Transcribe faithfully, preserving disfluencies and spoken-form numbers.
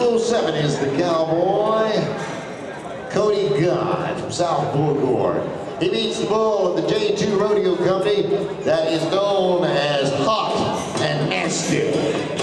oh seven is the cowboy, Cody God from South Bullcore. He beats the bull of the J two Rodeo Company that is known as Hot and Nasty.